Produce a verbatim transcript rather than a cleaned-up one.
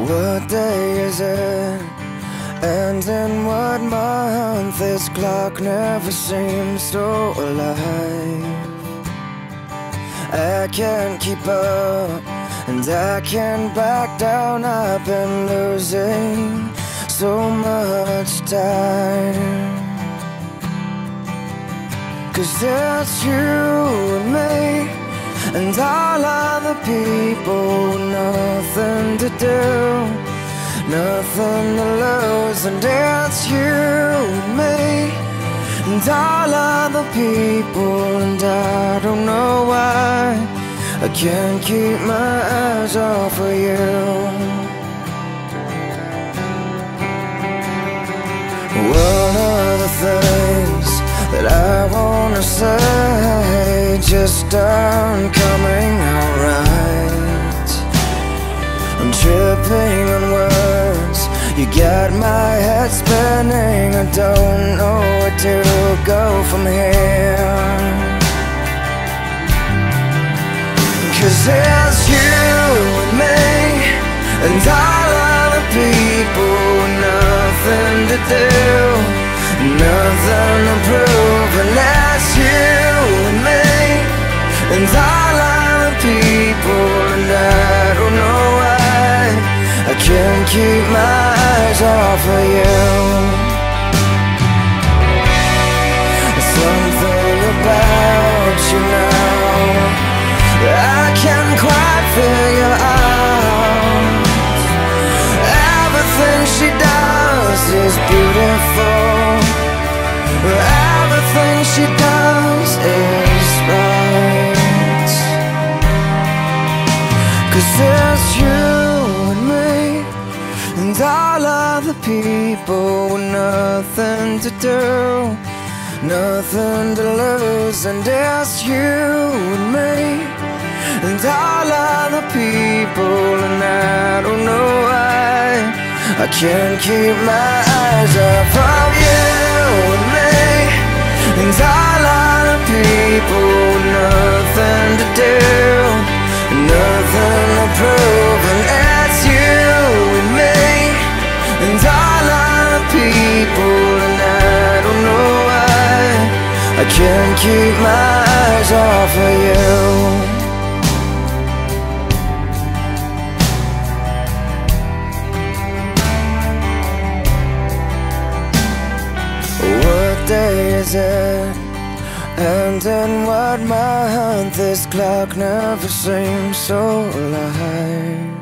What day is it? And in what month? This clock never seems so alive. I can't keep up, and I can't back down. I've been losing so much time. Cause it's you and me, and all other people with nothing to do, nothing to lose. And it's you and me, and all other people. And I don't know why I can't keep my eyes off of you. One of the things that I wanna say just aren't coming out right. I'm tripping on words, you got my head spinning. I don't know where to go from here. Cause it's you and me, and all other people with nothing to do, nothing to prove. And that's you and me, and all other people. And I don't know why I can't keep my eyes off of you. Something about you now I can't quite figure out. Everything she does is beautiful, everything she does is right. Cause it's you and me, and all other people with nothing to do, nothing to lose. And it's you and me, and all other people. And I don't know why I can't keep my eyes off of you and me, and all other people with nothing to do, nothing to prove. And it's you and me, and all other people. And I don't know why I can't keep my eyes off of you. What day is it? And in what month? This clock never seems so alive.